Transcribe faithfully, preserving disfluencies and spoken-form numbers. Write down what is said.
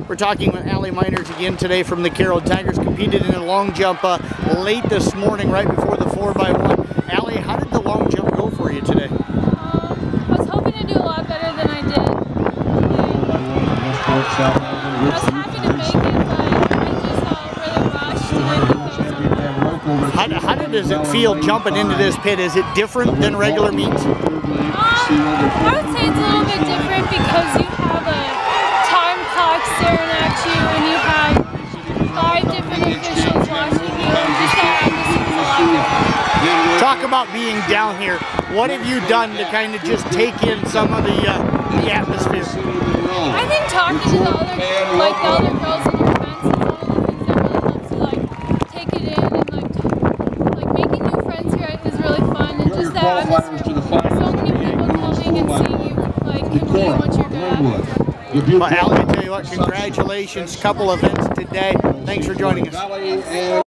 We're talking with Allie Miners again today from the Carroll Tigers. Competed in a long jump uh, late this morning, right before the four by one. Allie, how did the long jump go for you today? Um, I was hoping to do a lot better than I did. I was happy to make it, but I just felt really rushed, and I think that was on purpose. How, how does it feel jumping into this pit? Is it different than regular meets? Um, I would say it's a little bit different because you have a time clock staring at you, and you have five different officials watching you, and just that atmosphere is a lot different. Talk about being down here. What have you done to kind of just take in some of the uh, the atmosphere? I think talking to the other, like the other girls in your fence is one of the things that really helps you like take it in, and like like making new friends here is really fun, and just that atmosphere. So many people coming and seeing you like compete what you're good at. Well, Allie, I tell you what, congratulations. Couple events today. Thanks for joining us.